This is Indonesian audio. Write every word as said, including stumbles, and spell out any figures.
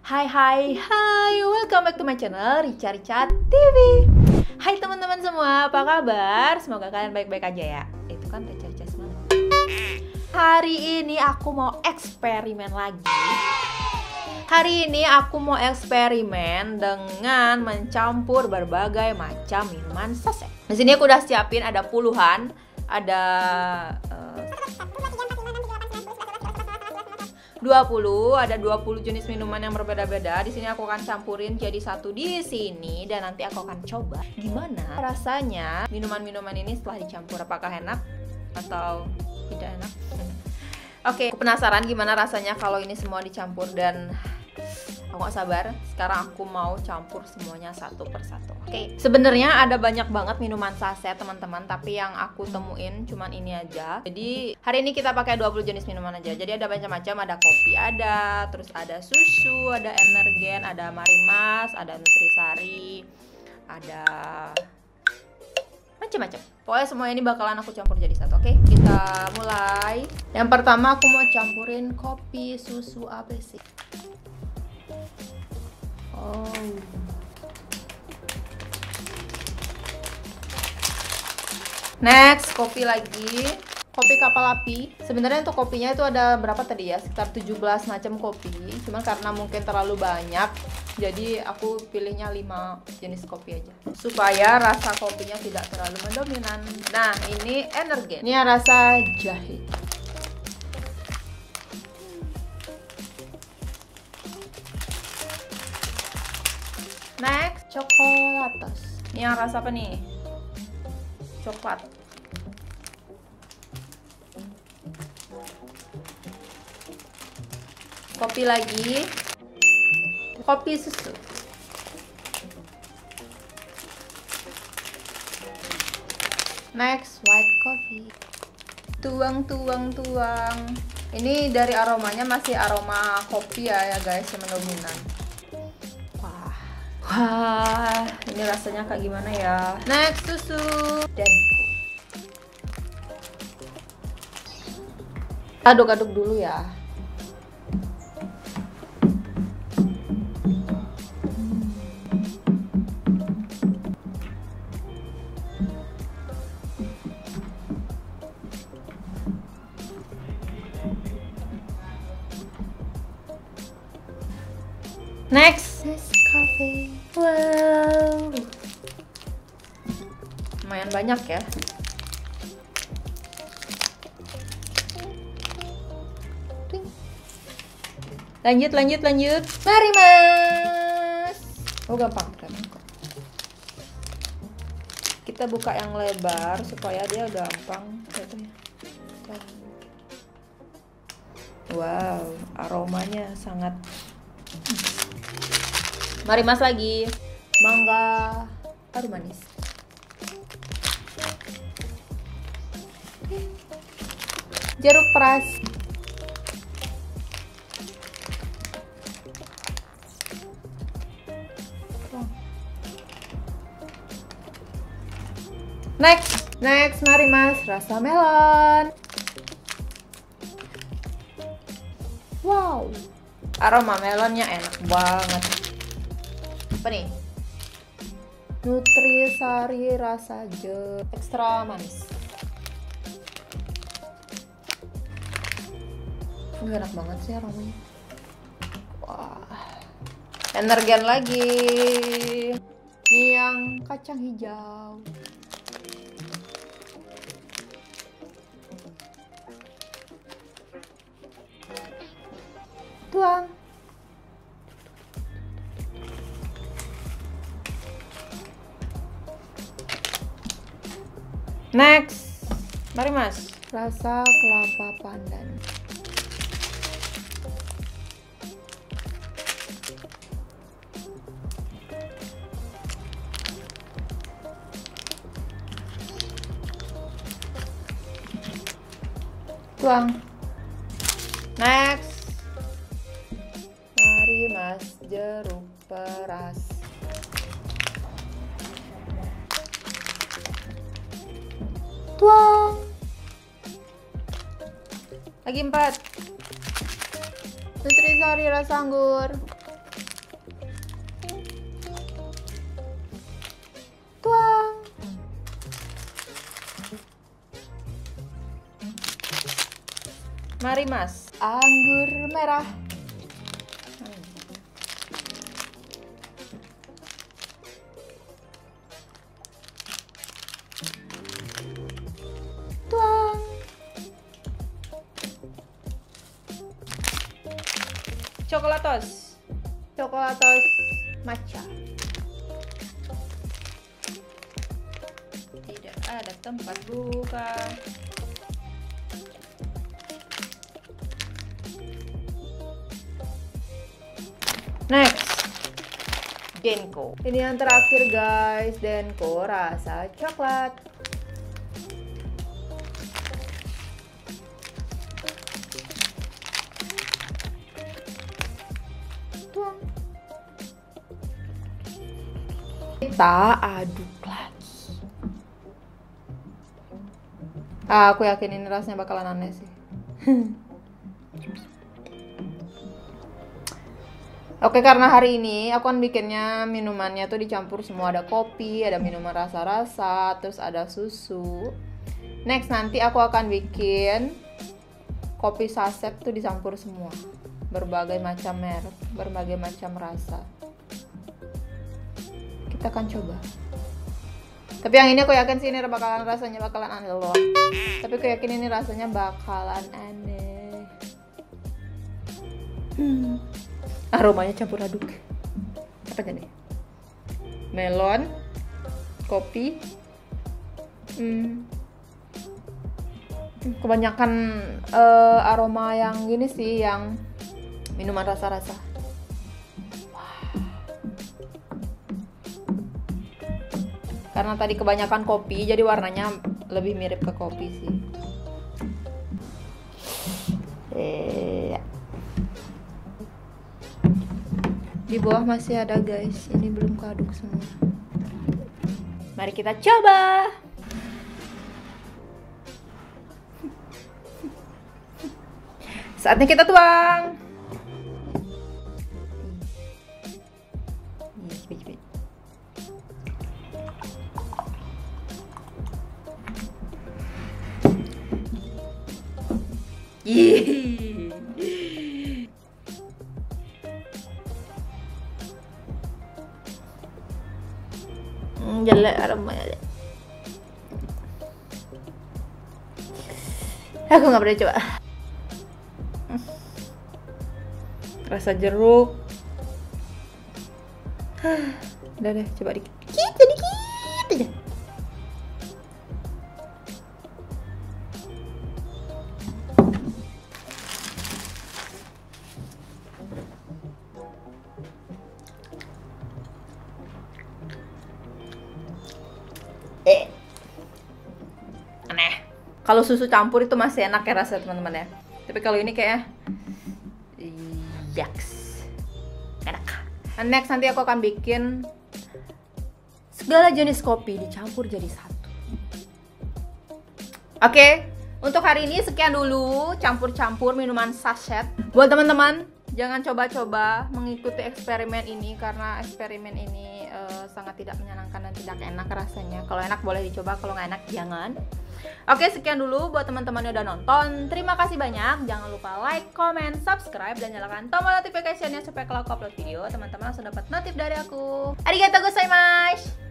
Hai hai hai, welcome back to my channel Rica Rica T V. Hai teman-teman semua, apa kabar? Semoga kalian baik-baik aja ya. Itu kan Rica Rica semangat. Hari ini aku mau eksperimen lagi. Hari ini aku mau eksperimen dengan mencampur berbagai macam minuman saset. Di sini aku udah siapin ada puluhan, ada uh, dua puluh, ada dua puluh jenis minuman yang berbeda-beda. Di sini aku akan campurin jadi satu di sini dan nanti aku akan coba gimana rasanya minuman-minuman ini setelah dicampur, apakah enak atau tidak enak. Oke, aku penasaran gimana rasanya kalau ini semua dicampur dan aku gak sabar. Sekarang aku mau campur semuanya satu persatu. Oke, sebenarnya ada banyak banget minuman saset teman-teman, tapi yang aku temuin cuman ini aja. Jadi hari ini kita pakai dua puluh jenis minuman aja. Jadi ada macam-macam, ada kopi ada, terus ada susu, ada energen, ada Marimas, ada Nutrisari, ada macam-macam. Pokoknya semua ini bakalan aku campur jadi satu. Oke, kita mulai. Yang pertama aku mau campurin kopi susu A B C. Oh. Next, kopi lagi. Kopi kapal api. Sebenarnya untuk kopinya itu ada berapa tadi ya? Sekitar tujuh belas macam kopi. Cuman karena mungkin terlalu banyak, jadi aku pilihnya lima jenis kopi aja. Supaya rasa kopinya tidak terlalu mendominan. Nah, ini energen. Ini rasa jahe. Next, coklatos. Ini yang rasa apa nih? Coklat. Kopi lagi. Kopi susu. Next, white coffee. Tuang, tuang, tuang. Ini dari aromanya masih aroma kopi ya, ya guys, yang mendominan. Wah, ini rasanya kayak gimana ya? Next, susu dan aduk-aduk dulu ya. Next, Nescafe. Wow, lumayan banyak ya. Lanjut, lanjut, lanjut. Mari mas. Oh gampang, gampang kok. Kita buka yang lebar supaya dia gampang. Wow, aromanya sangat. Mari mas lagi. Mangga, aduh manis. Jeruk peras. Next, next, mari mas, rasa melon. Wow, aroma melonnya enak banget. Apa nih? Nutrisari rasa jeruk ekstra manis. Ini enak banget sih aromanya. Wah, energen lagi. Ini yang kacang hijau. Tuang. Next, mari mas, rasa kelapa pandan. Tuang. Next, mari mas, jeruk peras. Tuang. Lagi empat. Nutrisari rasa anggur. Mari mas, anggur merah. Tuang. Coklatos, coklatos matcha. Tidak ada tempat buka. Next, Denko. Ini yang terakhir guys, Denko rasa coklat. Tuang. Kita aduk lagi. Ah, aku yakin ini rasanya bakalan aneh sih. Oke, karena hari ini aku kan bikinnya minumannya tuh dicampur semua. Ada kopi, ada minuman rasa-rasa, terus ada susu. Next, nanti aku akan bikin kopi saset tuh dicampur semua. Berbagai macam merek, berbagai macam rasa. Kita akan coba. Tapi yang ini aku yakin sih ini bakalan rasanya bakalan aneh loh. Tapi aku yakin ini rasanya bakalan aneh. Hmm. Aromanya campur aduk. Apa jadi? Melon, kopi. Hmm. Kebanyakan uh, aroma yang gini sih, yang minuman rasa-rasa. Wah. Karena tadi kebanyakan kopi, jadi warnanya lebih mirip ke kopi sih. Eh. Di bawah masih ada guys, ini belum keaduk semua. Mari kita coba. Saatnya kita tuang. Yeay. Jelek aromanya. Aku nggak pernah coba. Rasa jeruk. Udah deh, coba dikit. Dikit, dikit aja. Eh. Aneh. Kalau susu campur itu masih enak ya rasa teman-teman ya. Tapi kalau ini kayak yaks. Enak. And next nanti aku akan bikin segala jenis kopi dicampur jadi satu. Oke, okay, untuk hari ini sekian dulu campur-campur minuman saset. Buat teman-teman, jangan coba-coba mengikuti eksperimen ini karena eksperimen ini uh, sangat tidak menyenangkan dan tidak enak rasanya. Kalau enak boleh dicoba, kalau nggak enak jangan. Oke, sekian dulu buat teman-teman yang udah nonton. Terima kasih banyak. Jangan lupa like, comment, subscribe, dan nyalakan tombol notification-nya supaya kalau aku upload video, teman-teman langsung dapat notif dari aku. Arigatou gozaimasu.